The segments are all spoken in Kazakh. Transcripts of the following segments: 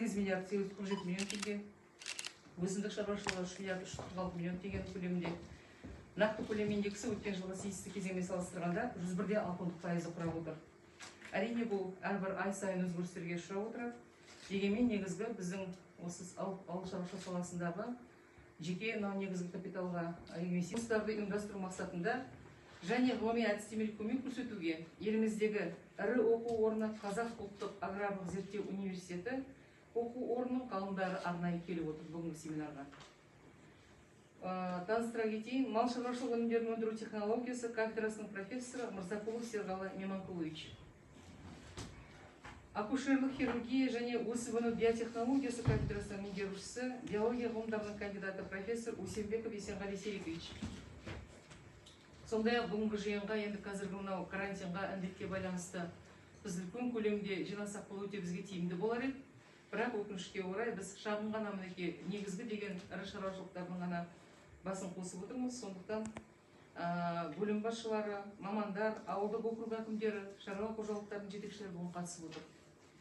8 миллиард 847 миллион теңге, өсімдік шаруашылығы 3 миллиард 346 миллион теңге көлемінде. Нақты көлем индексі өткен жылғы тиісті кезеңмен салыстырғанда 101,6% құрап отыр. Әрине бұл әрбір ай сайын өзгерістерге ұшырап отырады. Дегенмен негізгі біздің осы ауыл шаруашылығы саласындағы жеке негізгі капиталға инвестицияларды ұйымдастыру мақсатында және ғылыми әдістемелік көмек көрсетуге еліміздегі ірі оқу орны Қазақ ұлттық аграрлық зерттеу университеті оқу орнының ғалымдары арнайы келіп отыр бүгінгі семинарға. Таныстыра кетейін, мал шаруашылығы өнімдерін өндіру технологиясы кафедрасының профессоры Мырзақұлов Серғалы Меманқұлович. Акушерлік хирургия және өсіп-өну биотехнологиясы кафедрасының меңгерушісі, биология ғылымдарының кандидаты профессор Усенбеков Есенғали Серикович. Сондай-ақ бүгінгі жиынға енді қазіргі мынау карантинға індетке байланысты біз үлкен көлемде жинасақ бұл өте бізге тиімді болар еді. Бірақ өкінішке орай біз шағын ғана мінекей негізгі деген ірі шаруашылықтардың ғана басын қосып отырмыз. Сондықтан бөлім басшылары, мамандар, ауылдық округ әкімдері, шаруа қожалықтарының жетекшілері бүгін қатысып отыр.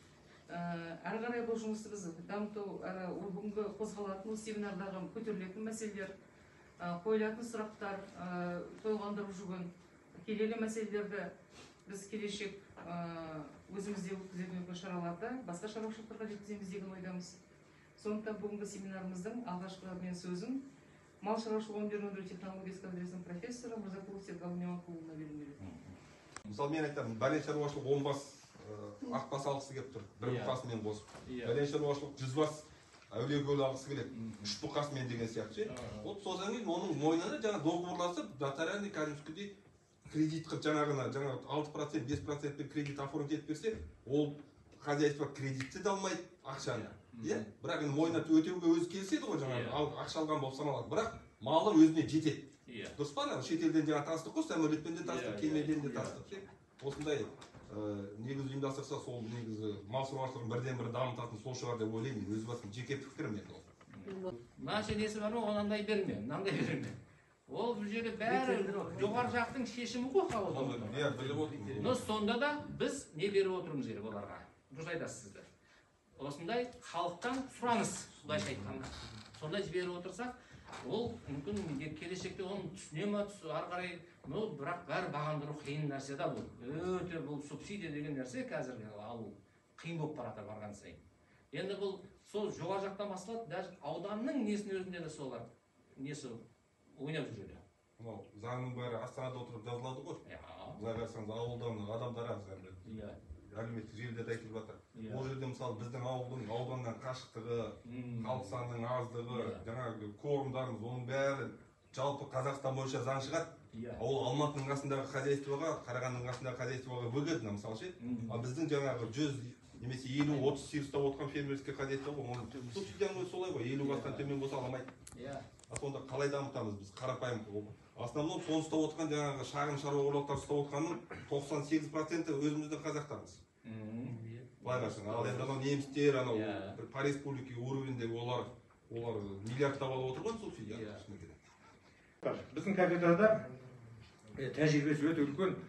Әрі қарай бұл жұмысты біз дамыту, бүгінгі қозғалатын семинардағы көтерілетін мәселелер, қойылатын сұрақтар, толғандырып жүрген келелі мәселелерді біз келешек өзімізде өткізетін шараларды басқа шаруашылықтарға жеткіземіз деген ойдамыз. Сондықтан бүгінгі семинарымыздың алғашқы мен сөзін мал шаруашылығы өнімдерін өндіру технологиясы кафедрасының профессоры Мырзақұлов Серғалы Меманқұловна беріледі. Мысалы мен айтамын, бәлен шаруашылық 10 бас ақ бас алғысы келіп тұр, бір бұқасымен қосып. Бәлен шаруашылық 100 бас әулиекөл алғысы келеді, 3 бұқасымен деген сияқты. Вот содан кейін оның мойнына жаңа договорласып, нотариальный кәдімгідей кредит қып жаңағына 6%, 5% кредит оформить етіп берсе, ол хозяйство кредитті де алмайды, ақшаны. Бірақ енді мойнына өтеуге өзі келседі ғой, жаңағы ақша алған болып саналады. Бірақ малы өзіне жетеді. Дұрыс па? Шетелден жаңа тастық қой, самолетпен де тастық, кемеден де тастық. Осындай негізі ұйымдастырса, сол негізі мал шаруашылығын бірден-бір дамытатын сол шығар деп ойлаймын. Өз басым жеке пікірім енді ол. Мынанша несі бар ғой, онандай берме, мынандай берме. Ол бұл жерде бәрі жоғары жақтың шешімі ғой қалуы. Сонда да біз не беріп отырмыз керек оларға? Дұрыс айтасыз сіздер. Осындай халықтан сұраныс, былайша айтқанда. Сондай жіберіп отырсақ, ол мүмкін келешекте оны түсіне ме, ары қарай, бірақ бәрі бағындыру қиын нәрсе да бұл. Өте бұл субсидия деген нәрсе қазіргі алу қиын болып барады барған сайын. Енді бұл сол жоғары жақтан басталады, даже ауданның несінің өзінде де солар несі ойнап жүреді. Заңның бәрі Астанада отырып жазылады ғой. Былай қарасаңыз ауылдан адамдар аз әлеуметтік желіде де айтылып жатыр. Ол жерде мысалы біздің ауданнан қашықтығы, халық санының аздығы, жаңағы кворумдарымыз, оның бәрі жалпы Қазақстан бойынша заң шығады. Ол Алматының қасындағы хозяйствоға, Қарағандының қасындағы хозяйствоға бөледі, мысалы ше. Ал біздің жаңағы 100 немесе 50-30 сиыр ұстап отқан фермерский хозяйство ғой, оның субсидияның өзі солай ғой, 50 бастан төмен болса аламайды. Сонда қалай дамытамыз біз қарапайым? Основном соны ұстап отқан жаңағы шағын шаруа қожалықтар ұстап отқанның 98% өзіміздің қазақтармыз. Былай қарасаң, ал енді анау немістер, анау по республике уровеньде олар миллиардтап алып отыр ғой субсидия. Біздің кафедрада тәжірибесі өте үлкен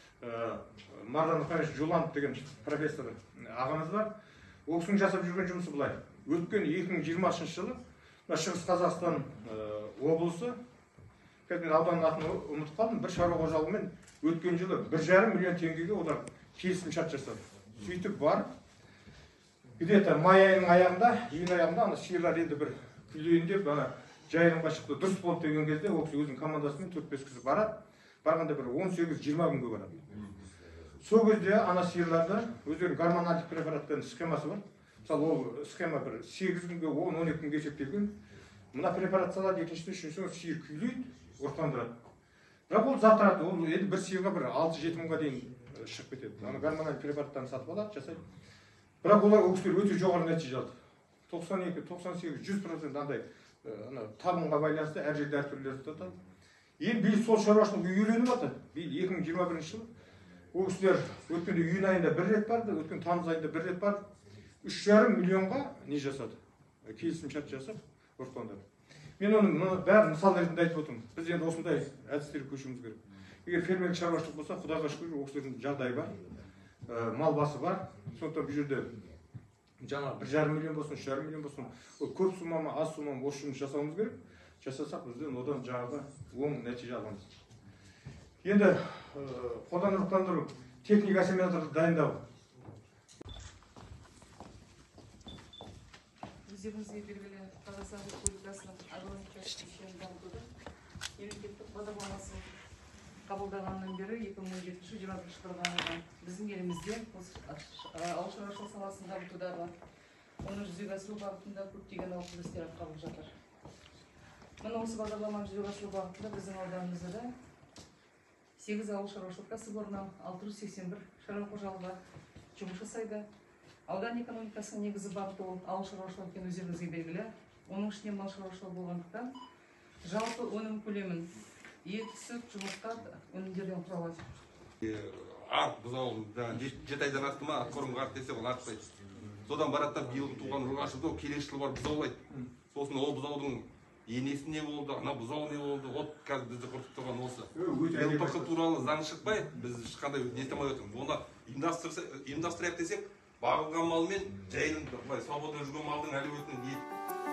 Мардан Мұхамедович Жуланов деген профессор ағамыз бар. Ол кісінің жасап жүрген жұмысы былай. Өткен 2020 жылы Шығыс Қазақстан облысы, мен ауданның атын ұмытып қалдым, бір шаруа қожалығымен өткен жылы 1,5 миллион теңгеге олар келісім шарт жасады. Сөйтіп барып, где-то май айының аяғында, июнь аяғында ана сиырлар енді бір күйлейіндеп, ана жайылымға шықты, дұрыс болды деген кезде ол кісі өзінің командасымен 4-5 кісі барады. Барғанда бір 18-20 күнге барады. Сол кезде ана сиырларды өздерінің гормоналдық препараттардың схемасы бар. Мысалы ол схема бір 8 күнге, 10-12 күнге есептелген. Мына препарат салады, екіншісі, үшіншісі сиыр күйлейді, ұрықтандырады. Бірақ ол затырады, ол енді бір сиырға бір 6-7 мыңға дейін шығып кетеді. Ана гормоналдық препараттарын сатып алады, жасайды. Бірақ олар ол кісілер өте жоғары нәтиже алды. 92, 98, 100% андай табынға байланысты әр жерде әртүрлі жатады. Енді биыл сол шаруашылық үйреленіп жатыр. Биыл 2021 жылы ол кісілер өткенде июнь айында бір рет барды, өткен тамыз айында бір рет барды. 3,5 миллионға не жасады? Келісім шарт жасап, ұрықтандырды. Мен оның бәрін мысал ретінде айтып отырмын. Біз енді осындай әдістерге көшуіміз керек. Егер фермерлік шаруашылық болса, Құдайға шүкір, ол кісілердің жағдайы бар, мал басы бар. Сондықтан бұл жерде жаңағы 1,5 миллион болсын, 3,5 миллион болсын, ол көп сумма ма, аз сумма ма, осы жұмыс жасауымыз керек. Жасасақ бізден одан жаңағы оң нәтиже аламыз. Енді қолданылықтандыру техник ассемблятор дайындау. Өздеріңізге белгілі Қазақстан Республикасының агроөнеркәсіп кешенін дамытудың мемлекеттік бағдарламасын қабылдағаннан бері 2017-2021 жылға арналған біздің елімізде ауыл шаруашылығы саласын дамытудағы оны жүзеге асыру бағытында көптеген ауқымды істер атқарылып жатыр. Мына осы бағдарламаны жүзеге асыру бағытында біздің ауданымызда да 8 ауыл шаруашылық кәсіпорны 681 шаруа қожалығы жұмыс жасайды. Аудан экономикасының негізі бағыты ол ауыл шаруашылығы екені өздеріңізге белгілі. Оның ішінде мал шаруашылығы болғандықтан жалпы өнім көлемін ет, сүт, жұмыртқа өнімдерден құралады. Арт біз ауыл 7 айдан асты ма атқорымға арт десе ол артпайды. Содан барады да биылғы туған ұрғашылды келесі жылы барып бұзаулайды. Сосын ол бұзаудың енесі не болды, ана бұзау не болды, от қазір бізді құртып тұрған осы. ЛПХ туралы заң шықпай, біз ешқандай нетемей отырмыз. Оны ұйымдастырайық десек, бағылған мал мен жайылым свобода жүрген малдың әлеуетінің ет.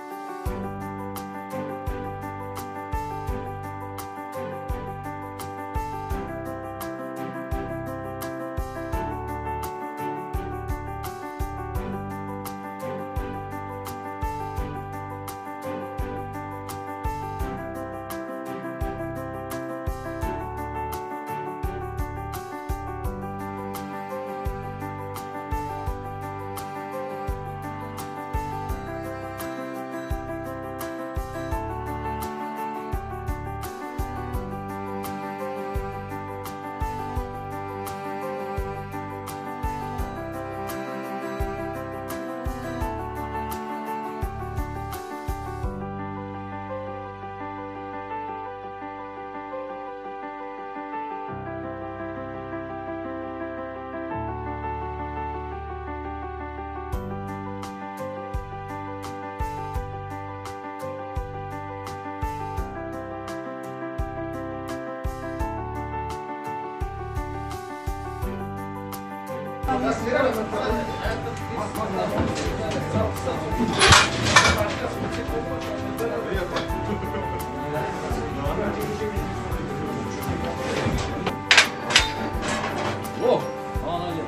О, молодец.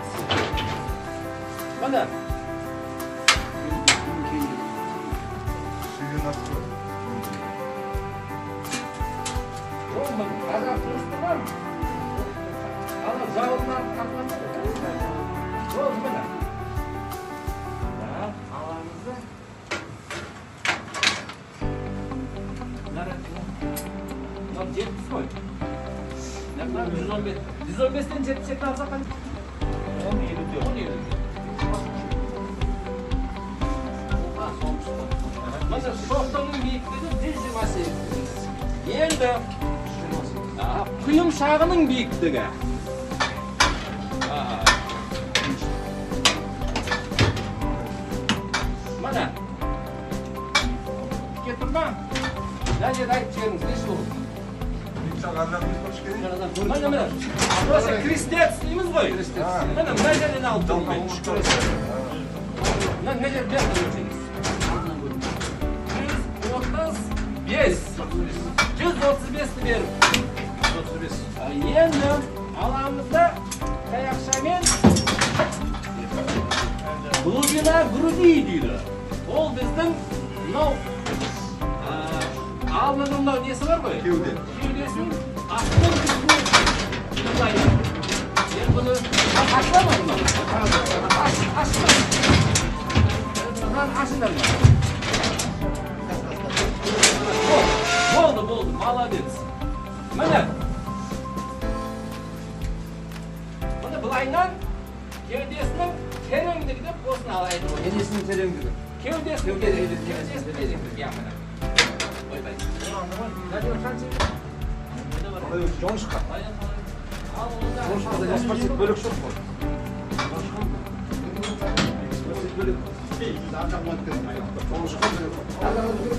Mana. Енді құйым шағының биіктігі. Mana. Кетір ма? Және айтып жіберіңіз, неше болды? Mana. Burası kristets дейміз ғой? Mana, мына жерден алып тұрмын. Ne жерден алып 135 беріп. Енді аламызда таяқшамен глубина груди дейді. Ол біздің мынау алдының мынау несі бар ғой? Кеудесінің астын құлайды. Енді бұны ашыла ма? Ашыла. Ашындар ма? Болды, молодец. Mana. Bunu бұлайнан кеудесінің тереңдігі деп осыны алайды. Кеудесінің тереңдігі. Кеудесінің тереңдігі. Я mana. Ойбай. Жоңышқа. Жоңышқада экспорт бөлік жоқ қой. Экспорт бөлік. Жоңышқа бөлік.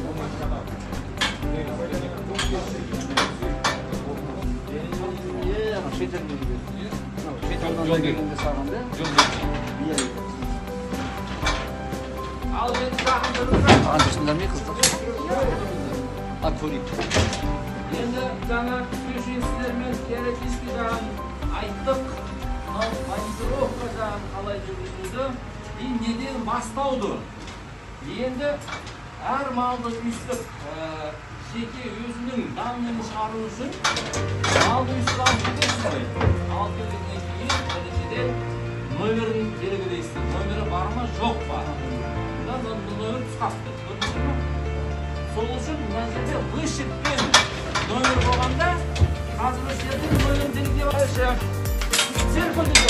Pandemiya kızdık. Atorik. Endi жаңа көшесіздермен переписка жағын айттық. Ал монитировка жағын қалай жүргізуді и неден бастауды. Енді әр малды үстіп жеке өзінің данныны шығару үшін малды үстіп алып кетесіз ғой. Алып келгеннен кейін біріншіден номерін белгілейсіз. Номері бар ма, жоқ па? Номер тұсқапты. Сол үшін мына жерде вышитпен номер болғанда қазір осы жерде номерін белгілеп алайықшы. Серпілді.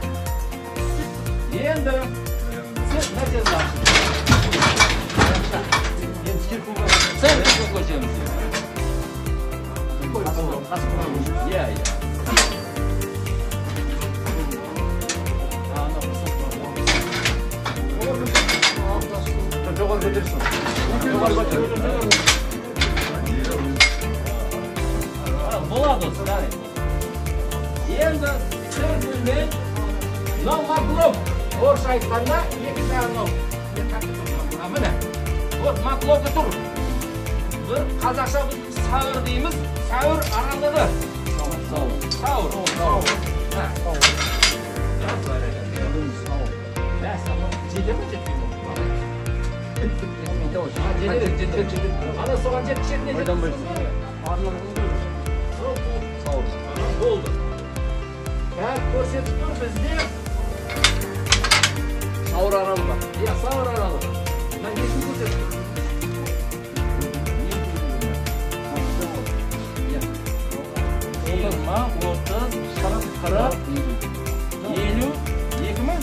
Енді нәтижесі серпілді көшеміз. Иә. Жоғары көтерсін. Болады осылай. Енді серпілмен маклоп орысша айтқанда екі жағынан міне вот маклопы тұр. Бір қазақша сәуір дейміз. Сәуір аралығы. Сәуір. Ана соған жеткішетіне болды. Көрсетіп тұр бізде Сауыр аралығы. Иә, сауыр аралығы. Мына несін көрсетіп тұр? 20 ма, 30, 40, 50, 2 ма?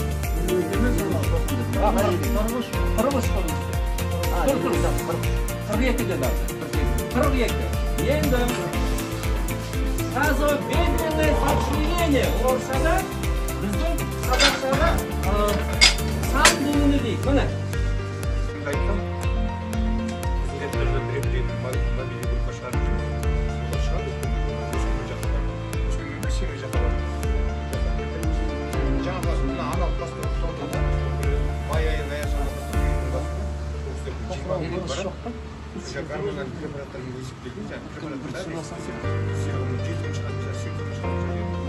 42 dedi. 42. Енді сразу-бедственное сочинение орысшада біздің қазақшада сан буыны дейді. Міне. Айтсам, қызметтерді біреу-біреу мобильді группа шығарып жүрміз. Солар шығады, өскемен жаққа барып, өскемен семей жаққа барып. Жаңағы мына аналық бастау сонда да май айында аясында гармональный препараттармен есептелген, жаңағы препараттар серумның 7-ін шығады, 8-ін шығады.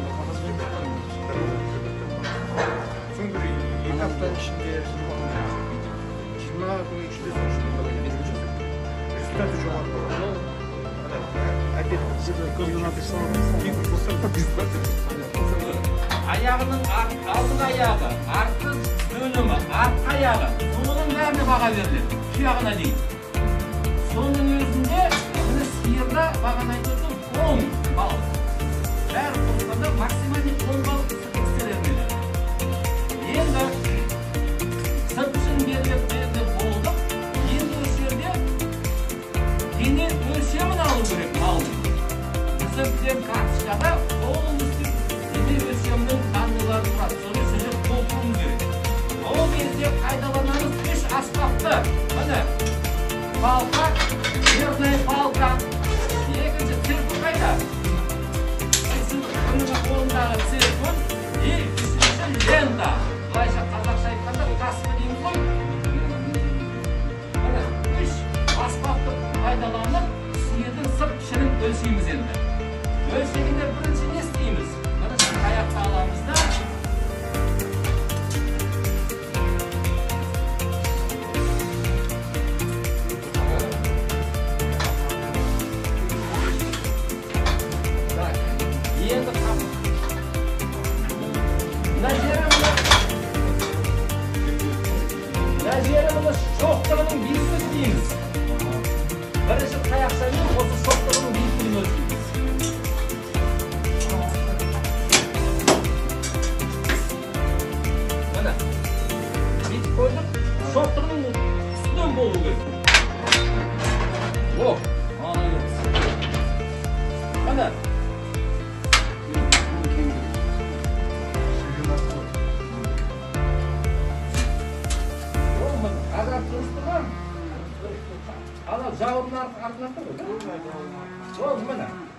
Соң бір 2 аптаның ішінде 20 күн ішінде результаты жоғары болады. Аяғының алдың аяғы, артқы бөлімі, артқы аяғы, соның бәріне баға беріледі. Тұяғына дейін. Соның өзінде міне сиырда бағана айтып 10 балл. Бәрі қосқанда максималды 10 балл істелермеді. Енді сырт үшін беріліп болды. Енді осы жерде дене өлшемін алу керек малдың. Біздің карточкада полностью дене өлшемінің данныйлары тұрады. Соны сөзде толтыруымыз керек. Ол кезде қайталанамыз 3 аспапты. Міне палка, верная палка. Екінші циркуль қайда? Бұның қолындағы циркуль и үшінші лента. Былайша қазақша айтқанда каспы дейміз ғой. Міне 3 аспапты пайдаланып сиырдың сырт пішінін өлшейміз енді. Өлшегенде бірінші не істейміз? Бірінші аяқты аламыз да шоқтығының биіктігі дейміз. Бірінші таяқшамен осы шоқтығының биіктігін өлшейміз. Міне, бүйтіп қойдық, шоқтығының үстінен болу керек. О, молодец. Міне. Ана жауырын артынан тұр. Ол міне.